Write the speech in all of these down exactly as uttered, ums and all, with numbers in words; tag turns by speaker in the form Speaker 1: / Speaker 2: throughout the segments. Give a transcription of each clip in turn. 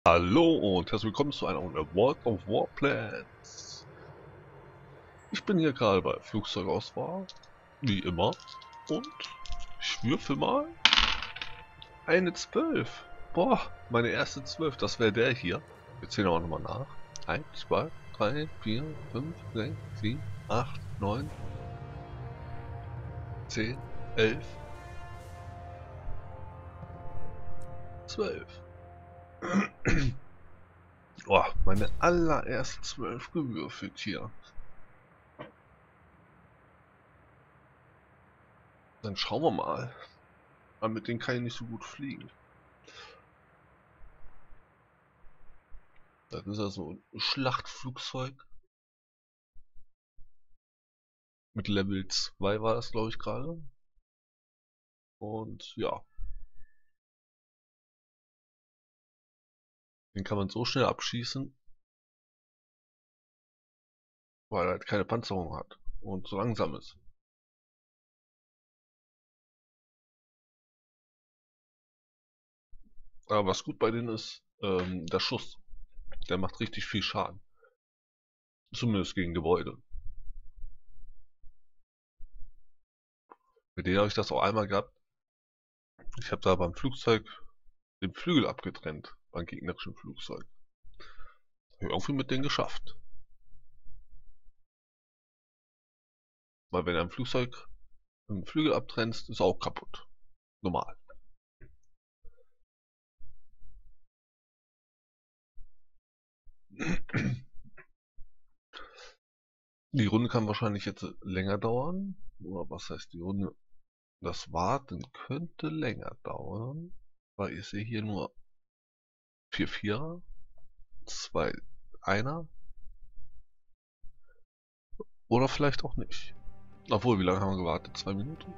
Speaker 1: Hallo und herzlich willkommen zu einer Runde World of Warplanes. Ich bin hier gerade bei Flugzeugauswahl, wie immer, und ich würfel mal eine zwölf. Boah, meine erste zwölf, das wäre der hier. Wir zählen auch nochmal nach. eins, zwei, drei, vier, fünf, sechs, sieben, acht, neun, zehn, elf, zwölf. Boah, meine allererste zwölf gewürfelt hier. Dann schauen wir mal. Aber mit denen kann ich nicht so gut fliegen. Das ist also ein Schlachtflugzeug. Mit Level zwei war das, glaube ich, gerade. Und ja, den kann man so schnell abschießen, weil er halt keine Panzerung hat und so langsam ist. Aber was gut bei denen ist, ähm, der Schuss. Der macht richtig viel Schaden. Zumindest gegen Gebäude. Mit denen habe ich das auch einmal gehabt. Ich habe da beim Flugzeug den Flügel abgetrennt, beim gegnerischen Flugzeug. Habe ich irgendwie mit denen geschafft. Weil wenn du ein Flugzeug im Flügel abtrennst, ist er auch kaputt. Normal. Die Runde kann wahrscheinlich jetzt länger dauern. Oder was heißt die Runde? Das Warten könnte länger dauern, weil ich sehe hier nur vier Vierer, zwei Einer oder vielleicht auch nicht. Obwohl, wie lange haben wir gewartet? Zwei Minuten?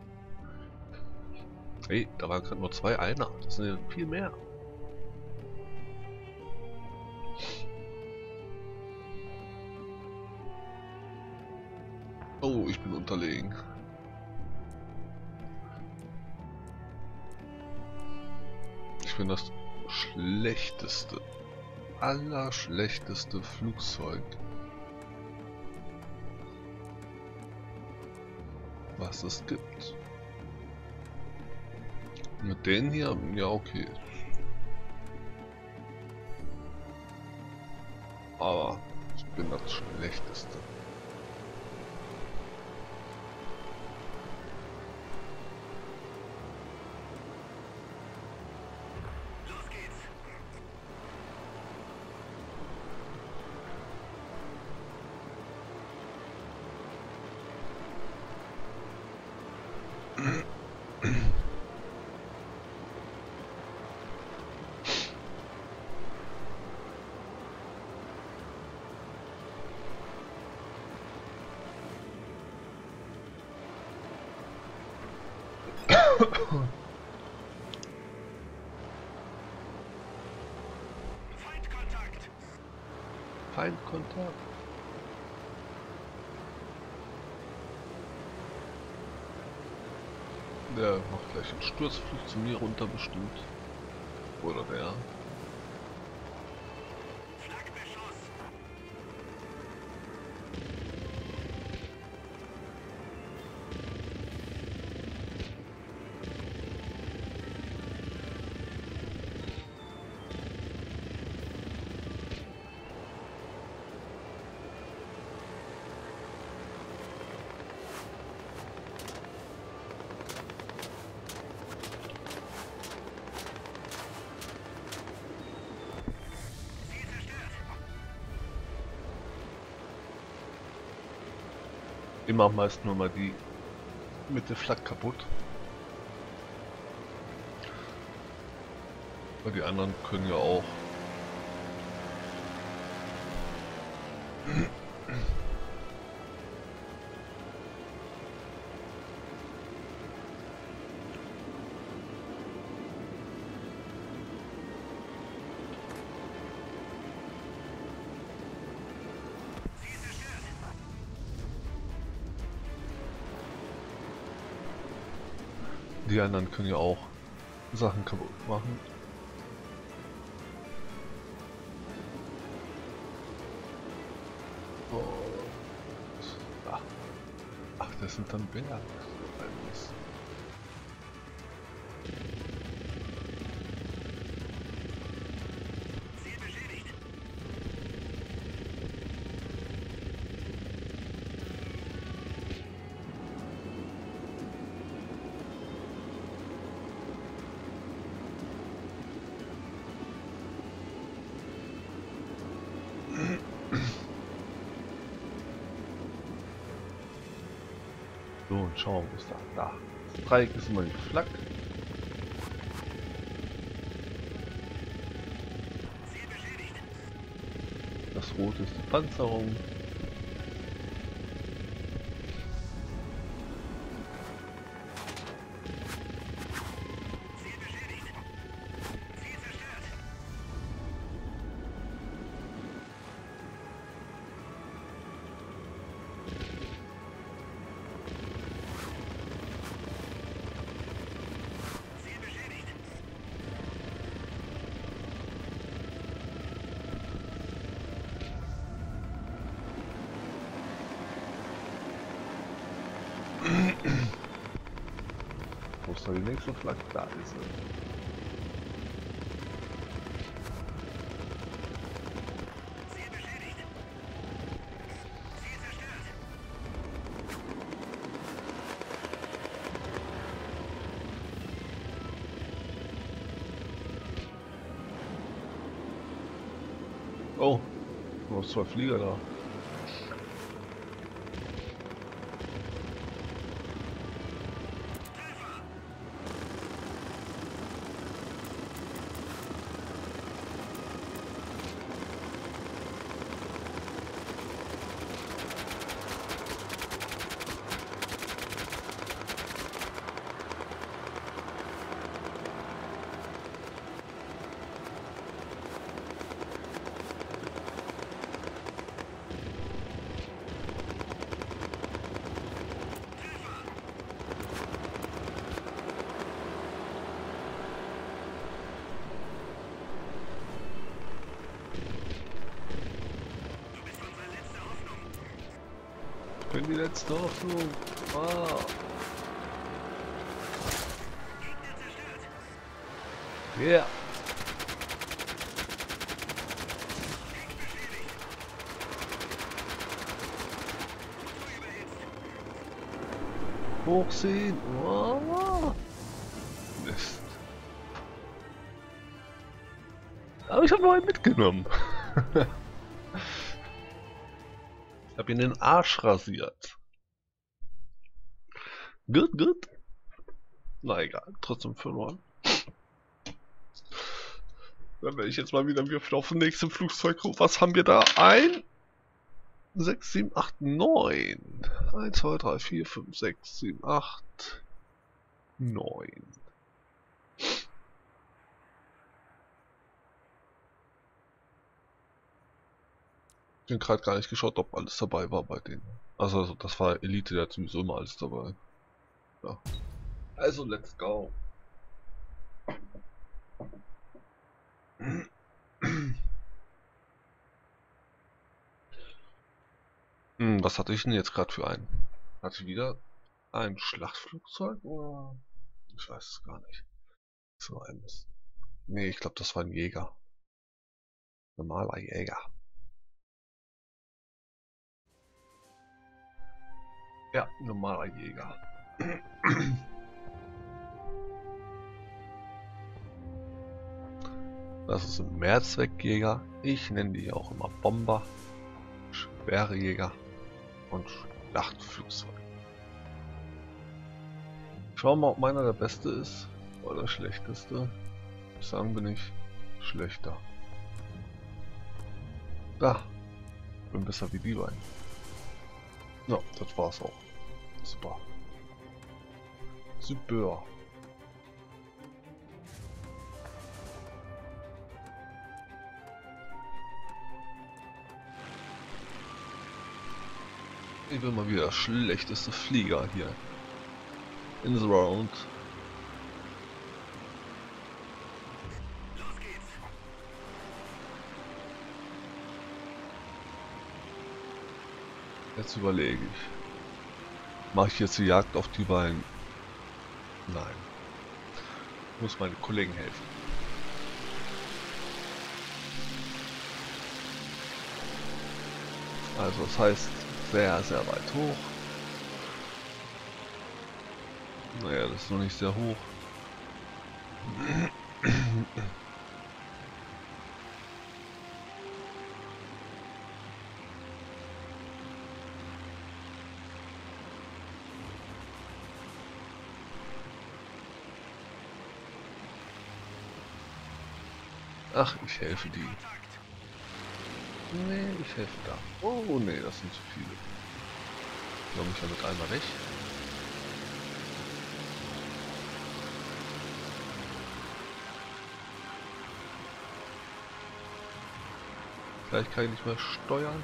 Speaker 1: Hey, da waren gerade nur zwei Einer. Das sind ja viel mehr. Oh, ich bin unterlegen. Ich bin das schlechteste, allerschlechteste Flugzeug, was es gibt. Mit denen hier, ja okay. Aber ich bin das schlechteste.
Speaker 2: Feindkontakt!
Speaker 1: Feindkontakt. Der macht gleich einen Sturzflug zu mir runter bestimmt. Oder der.
Speaker 2: Flaggabeschuss! Ziel zerstört!
Speaker 1: Immer meist nur mal die mit der Flak kaputt. Weil die anderen können ja auch.
Speaker 2: Ziel zerstört!
Speaker 1: Die anderen können ja auch Sachen kaputt machen. das sind dann Berge.
Speaker 2: Ziel beschädigt.
Speaker 1: So, und schauen, wo ist da? Da. Das Dreieck ist immer die Flak.
Speaker 2: Ziel beschädigt.
Speaker 1: Das Rote ist die Panzerung.
Speaker 2: Ziel beschädigt. Ziel zerstört. Ziel beschädigt.
Speaker 1: Wo ist da die nächste Flak? Da ist sie.
Speaker 2: Ziel beschädigt. Ziel zerstört.
Speaker 1: Oh, du hast zwei Flieger da.
Speaker 2: Du bist unsere letzte Hoffnung.
Speaker 1: Ich bin die letzte Hoffnung. Ah.
Speaker 2: Gegner zerstört.
Speaker 1: Ja.
Speaker 2: Heck beschädigt. Motor überhitzt.
Speaker 1: Hochziehen. Oh. Mist. Aber ich habe noch einen mitgenommen. Ich habe ihn den Arsch rasiert. Gut, gut. Na egal, trotzdem verloren. Dann werde ich jetzt mal wieder würfeln auf dem nächsten Flugzeug. Was haben wir da? Ein, sechs, sieben, acht, neun. eins, zwei, drei, vier, fünf, sechs, sieben, acht, neun. Ich bin gerade gar nicht geschaut, ob alles dabei war bei denen. Also, also das war Elite, der hat sowieso immer alles dabei. Ja. Also, let's go. Hm, was hatte ich denn jetzt gerade für einen? Hatte ich wieder ein Schlachtflugzeug oder? Ich weiß es gar nicht. So ein Mist. Nee, ich glaube, das war ein Jäger. Normaler Jäger. Ja, normaler Jäger. Das ist ein Mehrzweckjäger. Ich nenne die auch immer Bomber, schwere Jäger und Schlachtflugzeug. Schauen wir mal, ob meiner der beste ist oder der schlechteste. Ich sagen, bin ich schlechter. Da, bin besser wie die beiden. Ja, das war's auch. Super. Super. Ich bin mal wieder der schlechteste Flieger hier. In the round.
Speaker 2: Los geht's.
Speaker 1: Jetzt überlege ich. Mache ich jetzt die Jagd auf die beiden? Nein. Ich muss meine Kollegen helfen. Also das heißt sehr, sehr weit hoch. Naja, das ist noch nicht sehr hoch. Ach, ich helfe die. Nee, ich helfe da. Oh, nee, das sind zu viele. Komme ich damit einmal weg. Vielleicht kann ich nicht mehr steuern.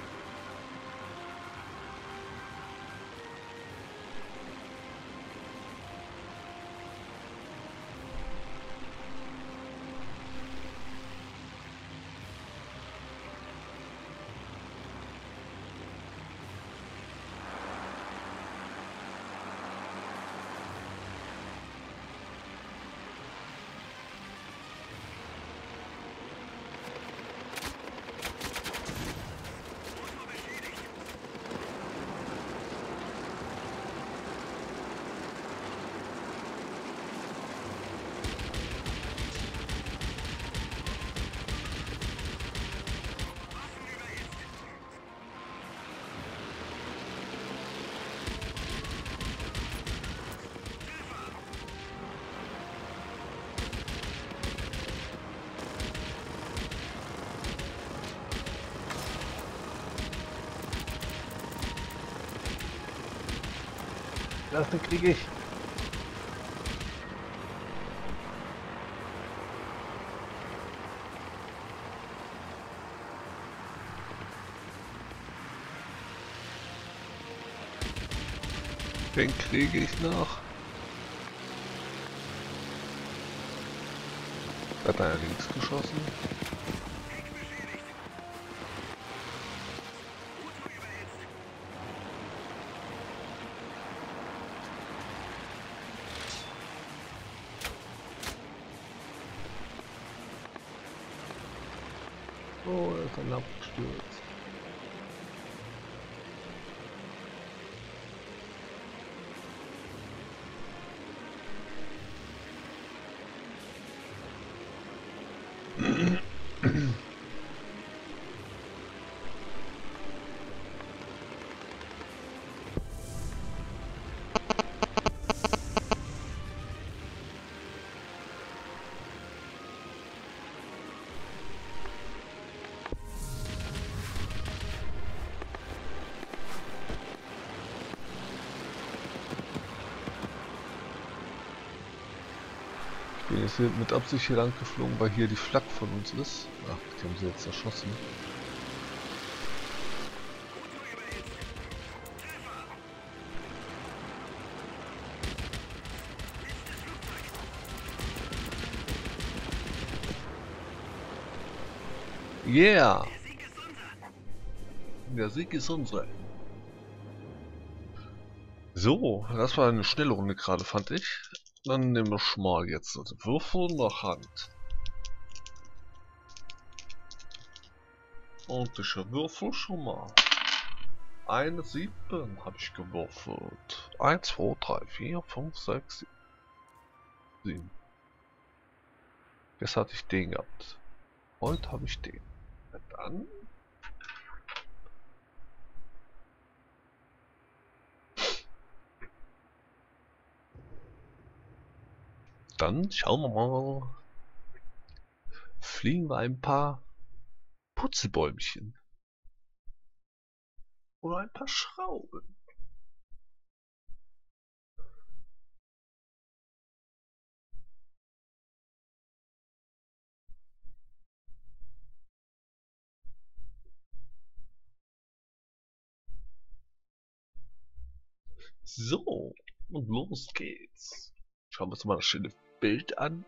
Speaker 1: Das den kriege ich. Den kriege ich noch. Hat einer links geschossen? Oh, er ist ein abgestürzt. Ich bin jetzt hier mit Absicht hier lang geflogen, weil hier die Flak von uns ist. Ach, die haben sie jetzt erschossen. Yeah! Der Sieg ist unser. So, das war eine schnelle Runde gerade, fand ich. Dann nehmen wir schon mal jetzt also Würfel nach Hand. Und ich würfel schon mal. Eine sieben habe ich gewürfelt. eins, zwei, drei, vier, fünf, sechs, sieben. Jetzt hatte ich den gehabt. Heute habe ich den. Und dann. Dann schauen wir mal. Fliegen wir ein paar Putzelbäumchen. Oder ein paar Schrauben. So, und los geht's. Schauen wir uns mal das schöne Bild an.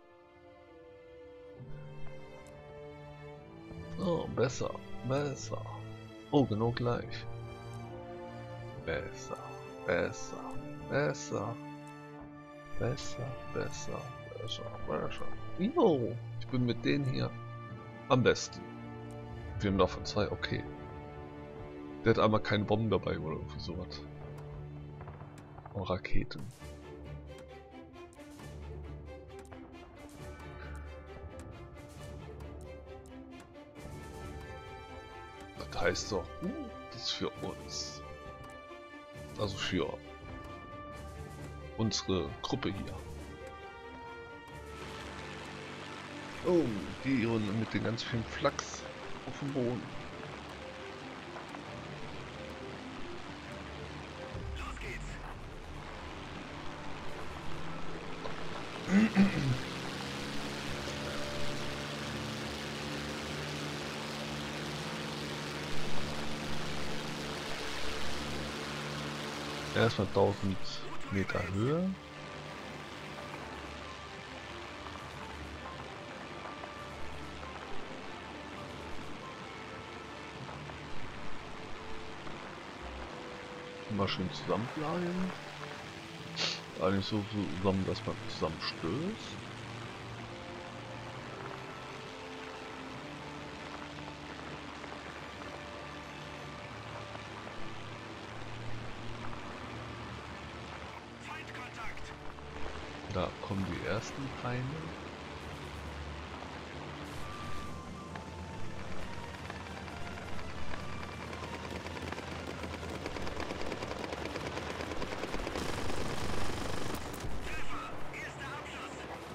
Speaker 1: Oh, besser, besser. Oh, genau gleich. Besser. Besser. Besser. Besser. Besser. Besser. Besser. Jo. Ich bin mit denen hier am besten. Wir haben davon zwei. Okay. Der hat einmal keine Bomben dabei oder irgendwie sowas. Oh, Raketen. Das heißt doch, uh, das ist für uns. Also für unsere Gruppe hier. Oh, die Runde mit den ganz vielen Flachs auf dem Boden.
Speaker 2: Los geht's.
Speaker 1: Erstmal tausend Meter Höhe. Mal schön zusammenbleiben. Eigentlich so zusammen, dass man zusammenstößt.
Speaker 2: Feindkontakt.
Speaker 1: Da kommen die ersten Feinde.
Speaker 2: Treffer. Erster Abschuss.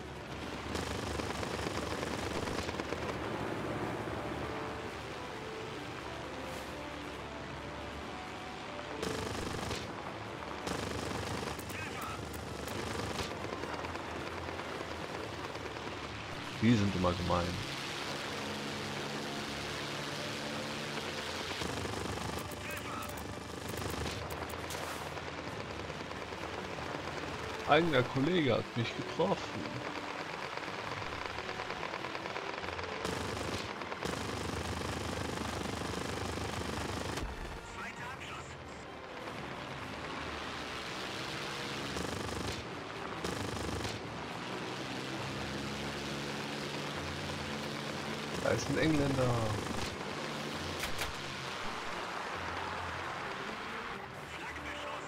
Speaker 2: Treffer.
Speaker 1: Die sind immer gemein. Eigener Kollege hat mich getroffen.
Speaker 2: Zweiter Abschuss.
Speaker 1: Da ist ein Engländer.
Speaker 2: Flankbeschuss.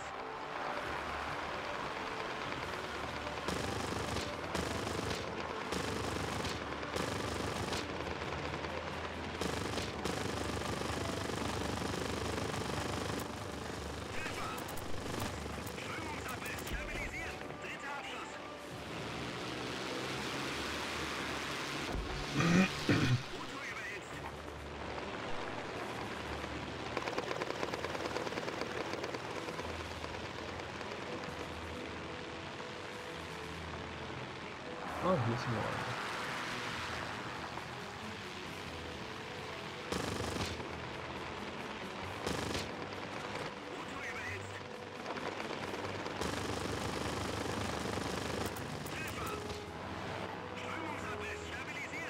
Speaker 2: Treffer. Strömungsabriss stabilisiert. Dritter Abschuss. Motor überhitzt.
Speaker 1: Ah, hier ist noch einer.
Speaker 2: Motor überhitzt. Treffer. Strömungsabriss stabilisiert.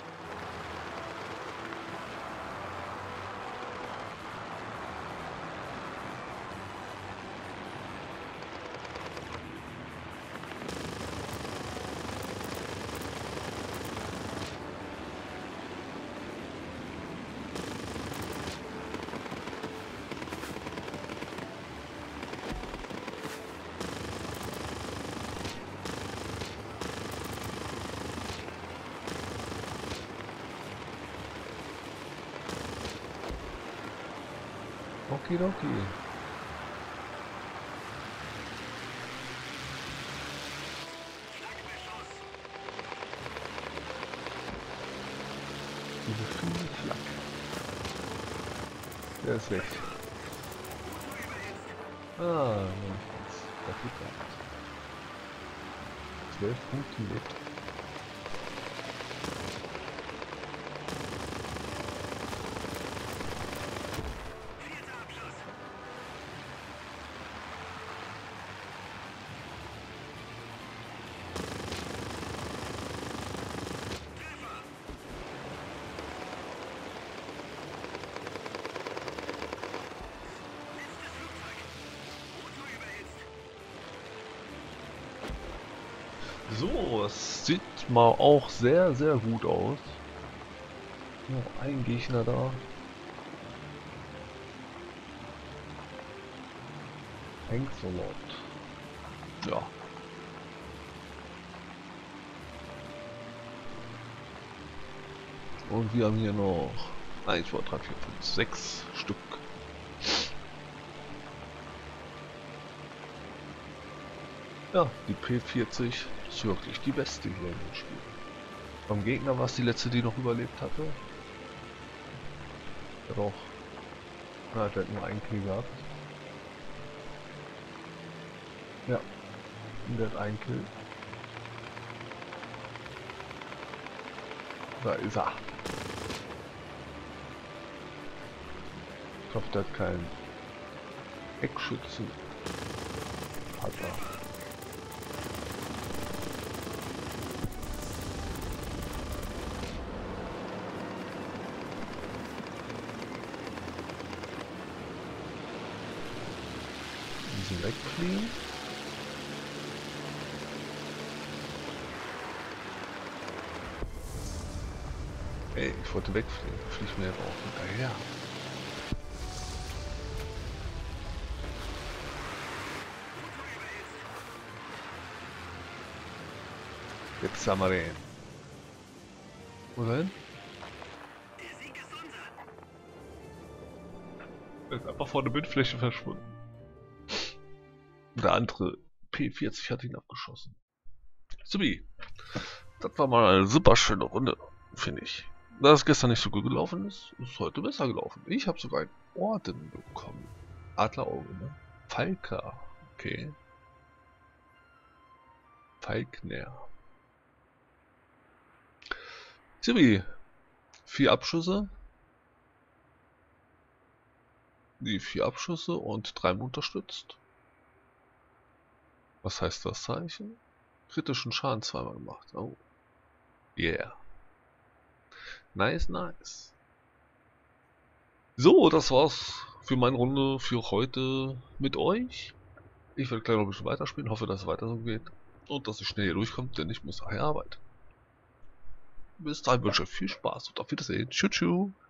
Speaker 1: Okidoki.
Speaker 2: Flankbeschuss.
Speaker 1: Diese viele Flak. Der ist weg.
Speaker 2: Motor überhitzt.
Speaker 1: Ah, noch was. Dafür gehabt. Zwölf Punkte lebt.
Speaker 2: Vierter Abschuss. Treffer. Letztes Flugzeug. Motor
Speaker 1: Aber es sieht mal auch sehr, sehr gut aus. Noch ein Gegner da. Hengsolot. Ja. Und wir haben hier noch eins, zwei, drei, vier, fünf, sechs Stück. Ja, die P vierzig ist wirklich die beste hier in dem Spiel. Beim Gegner war es die letzte, die noch überlebt hatte. Ja doch. Ja, der hat nur einen Kill gehabt. Ja. Und der hat einen Kill. Da ist er. Ich hoffe, der hat keinen Eckschützen. Hat er. Diesen wegfliegen. Ey, ich wollte wegfliegen. Fliegt mir aber auch hinterher. Jetzt haben wir den. Wo denn?
Speaker 2: Der Sieg ist unser.
Speaker 1: Er ist einfach vor der Bildfläche verschwunden. Der andere P vierzig hat ihn abgeschossen. Subi. Das war mal eine super schöne Runde, finde ich. Da es gestern nicht so gut gelaufen ist, ist es heute besser gelaufen. Ich habe sogar einen Orden bekommen. Adlerauge, ne? Falker. Okay. Falkner. Subi. Vier Abschüsse. Die vier Abschüsse und dreimal unterstützt. Was heißt das Zeichen? Kritischen Schaden zweimal gemacht. Oh. Yeah. Nice, nice. So, das war's für meine Runde für heute mit euch. Ich werde gleich noch ein bisschen weiterspielen. Hoffe, dass es weiter so geht. Und dass ich schnell hier durchkomme, denn ich muss nachher arbeiten. Bis dahin wünsche ich viel Spaß und auf Wiedersehen. Tschüss.